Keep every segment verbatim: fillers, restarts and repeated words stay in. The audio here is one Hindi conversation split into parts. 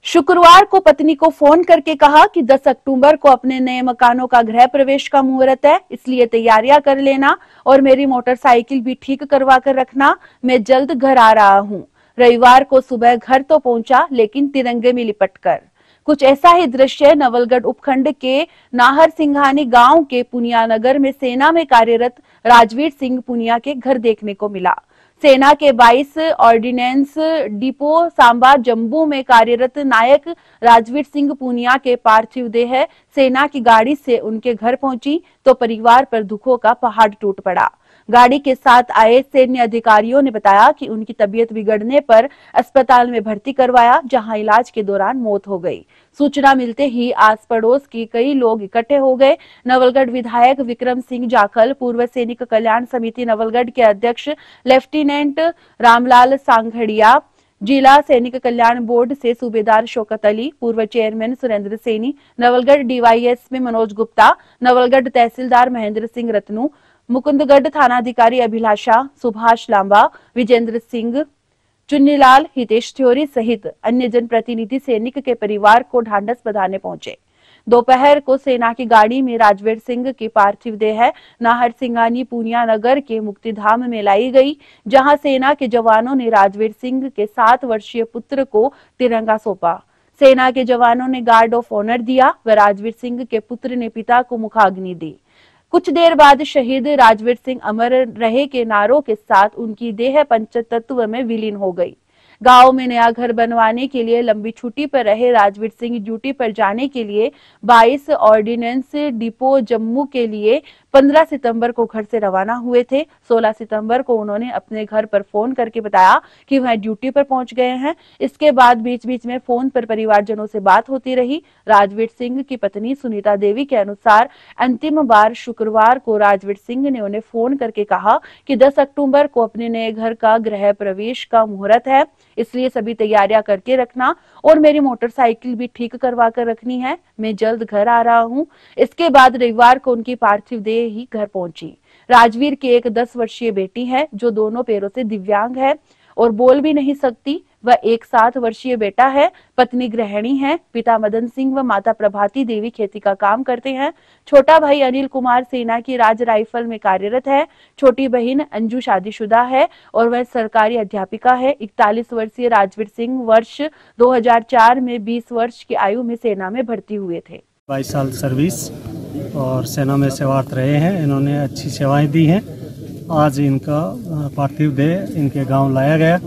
शुक्रवार को पत्नी को फोन करके कहा कि दस अक्टूबर को अपने नए मकानों का गृह प्रवेश का मुहूर्त है, इसलिए तैयारियां कर लेना और मेरी मोटरसाइकिल भी ठीक करवा कर रखना, मैं जल्द घर आ रहा हूं। रविवार को सुबह घर तो पहुंचा, लेकिन तिरंगे में लिपट कर। कुछ ऐसा ही दृश्य नवलगढ़ उपखंड के नाहर सिंघानी गांव के पुनिया नगर में सेना में कार्यरत राजवीर सिंह पुनिया के घर देखने को मिला। सेना के बाईस ऑर्डिनेंस डिपो सांबा जम्बू में कार्यरत नायक राजवीर सिंह पुनिया के पार्थिव देह सेना की गाड़ी से उनके घर पहुंची तो परिवार पर दुखों का पहाड़ टूट पड़ा। गाड़ी के साथ आए सैन्य अधिकारियों ने बताया कि उनकी तबीयत बिगड़ने पर अस्पताल में भर्ती करवाया, जहां इलाज के दौरान मौत हो गई। सूचना मिलते ही आस पड़ोस के कई लोग इकट्ठे हो गए। नवलगढ़ विधायक विक्रम सिंह जाखल, पूर्व सैनिक कल्याण समिति नवलगढ़ के अध्यक्ष लेफ्टिनेंट रामलाल सांघड़िया, जिला सैनिक कल्याण बोर्ड से सूबेदार शौकत अली, पूर्व चेयरमैन सुरेंद्र सैनी, नवलगढ़ डीवाईएसपी मनोज गुप्ता, नवलगढ़ तहसीलदार महेंद्र सिंह रत्नू, मुकुंदगढ़ थानाधिकारी अभिलाषा, सुभाष लांबा, विजेंद्र सिंह, चुन्नीलाल, हितेश थ्योरी सहित अन्य जनप्रतिनिधि सैनिक के परिवार को ढांढस बंधाने पहुंचे। दोपहर को सेना की गाड़ी में राजवीर सिंह की पार्थिव देह नाहर सिंघानी पुनिया नगर के मुक्तिधाम में लाई गई, जहां सेना के जवानों ने राजवीर सिंह के सात वर्षीय पुत्र को तिरंगा सौंपा। सेना के जवानों ने गार्ड ऑफ ऑनर दिया व राजवीर सिंह के पुत्र ने पिता को मुखाग्नि दी। कुछ देर बाद शहीद राजवीर सिंह अमर रहे के नारों के साथ उनकी देह पंचतत्व में विलीन हो गई। गांव में नया घर बनवाने के लिए लंबी छुट्टी पर रहे राजवीर सिंह ड्यूटी पर जाने के लिए बाईस ऑर्डिनेंस डिपो जम्मू के लिए पंद्रह सितंबर को घर से रवाना हुए थे। सोलह सितंबर को उन्होंने अपने घर पर फोन करके बताया कि वह ड्यूटी पर पहुंच गए हैं। इसके बाद बीच बीच में फोन पर परिवारजनों से बात होती रही। राजवीर सिंह की पत्नी सुनीता देवी के अनुसार अंतिम बार शुक्रवार को राजवीर सिंह ने उन्हें फोन करके कहा कि दस अक्टूबर को अपने नए घर का गृह प्रवेश का मुहूर्त है, इसलिए सभी तैयारियां करके रखना और मेरी मोटरसाइकिल भी ठीक करवा कर रखनी है, मैं जल्द घर आ रहा हूं। इसके बाद रविवार को उनकी पार्थिव देह ही घर पहुंची। राजवीर की एक दस वर्षीय बेटी है जो दोनों पैरों से दिव्यांग है और बोल भी नहीं सकती। वह एक सात वर्षीय बेटा है। पत्नी गृहिणी है। पिता मदन सिंह व माता प्रभाती देवी खेती का काम करते हैं। छोटा भाई अनिल कुमार सेना की राज राइफल में कार्यरत है। छोटी बहन अंजू शादीशुदा है और वह सरकारी अध्यापिका है। इकतालीस वर्षीय राजवीर सिंह वर्ष दो हज़ार चार में बीस वर्ष की आयु में सेना में भर्ती हुए थे। बाईस साल सर्विस और सेना में सेवारत रहे हैं। इन्होंने अच्छी सेवाएं दी हैं। आज इनका पार्थिव देह इनके गांव लाया गया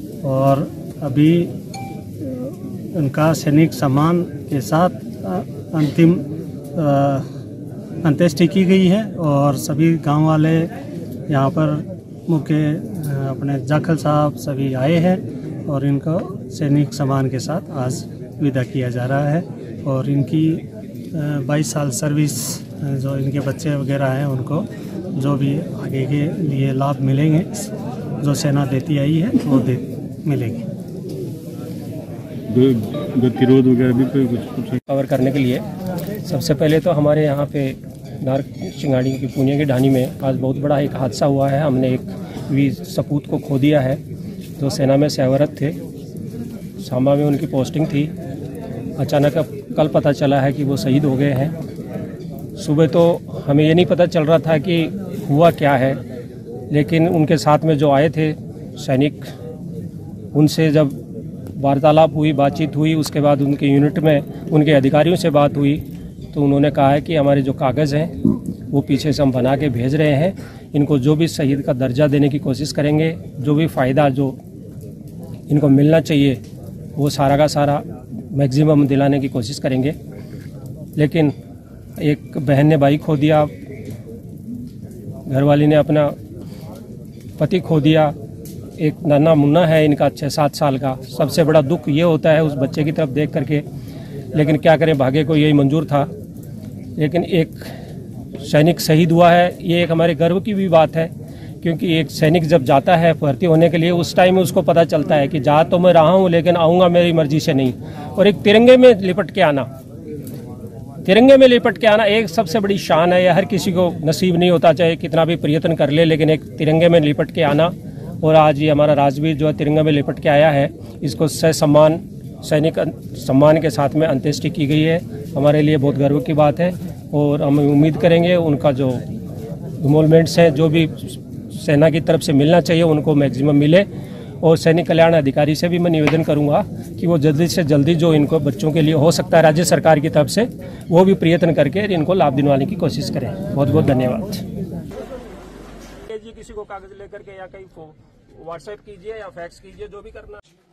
और अभी उनका सैनिक सम्मान के साथ अंतिम अंत्येष्टि की गई है और सभी गांव वाले यहाँ पर मुख्य अपने जाखल साहब सभी आए हैं और इनको सैनिक सम्मान के साथ आज विदा किया जा रहा है। और इनकी बाईस साल सर्विस जो इनके बच्चे वगैरह हैं उनको जो भी आगे के लिए लाभ मिलेंगे जो सेना देती आई है वो दे मिलेंगे। गतिरोध वगैरह भी कुछ कवर करने के लिए सबसे पहले तो हमारे यहाँ पे नार सिंघानी की पुनिया की ढानी में आज बहुत बड़ा एक हादसा हुआ है। हमने एक वीर सपूत को खो दिया है जो सेना में सेवारत थे। सांबा में उनकी पोस्टिंग थी। अचानक कल पता चला है कि वो शहीद हो गए हैं। सुबह तो हमें ये नहीं पता चल रहा था कि हुआ क्या है, लेकिन उनके साथ में जो आए थे सैनिक, उनसे जब वार्तालाप हुई, बातचीत हुई, उसके बाद उनके यूनिट में उनके अधिकारियों से बात हुई तो उन्होंने कहा है कि हमारे जो कागज़ हैं वो पीछे से हम बना के भेज रहे हैं। इनको जो भी शहीद का दर्जा देने की कोशिश करेंगे, जो भी फ़ायदा जो इनको मिलना चाहिए वो सारा का सारा मैक्सिमम दिलाने की कोशिश करेंगे। लेकिन एक बहन ने भाई खो दिया, घरवाली ने अपना पति खो दिया, एक नन्हा मुन्ना है इनका छः सात साल का। सबसे बड़ा दुख ये होता है उस बच्चे की तरफ देख करके, लेकिन क्या करें, भाग्य को यही मंजूर था। लेकिन एक सैनिक शहीद हुआ है, ये एक हमारे गर्व की भी बात है, क्योंकि एक सैनिक जब जाता है भर्ती होने के लिए उस टाइम में उसको पता चलता है कि जा तो मैं रहा हूँ लेकिन आऊँगा मेरी मर्जी से नहीं। और एक तिरंगे में लिपट के आना, तिरंगे में लिपट के आना एक सबसे बड़ी शान है। यह हर किसी को नसीब नहीं होता, चाहे कितना भी प्रयत्न कर ले, लेकिन एक तिरंगे में लिपट के आना। और आज ये हमारा राजवीर जो है तिरंगे में लिपट के आया है, इसको सह सम्मान सैनिक सम्मान के साथ में अंत्येष्टि की गई है। हमारे लिए बहुत गर्व की बात है और हम उम्मीद करेंगे उनका जो इमोलमेंट्स है जो भी सेना की तरफ से मिलना चाहिए उनको मैक्सिमम मिले। और सैनिक कल्याण अधिकारी से भी मैं निवेदन करूंगा कि वो जल्दी से जल्दी जो इनको बच्चों के लिए हो सकता है राज्य सरकार की तरफ से वो भी प्रयत्न करके इनको लाभ दिलवाने की कोशिश करें। बहुत बहुत धन्यवाद जी। किसी को कागज लेकर के या कहीं व्हाट्सएप कीजिए या फैक्स कीजिए, जो भी करना।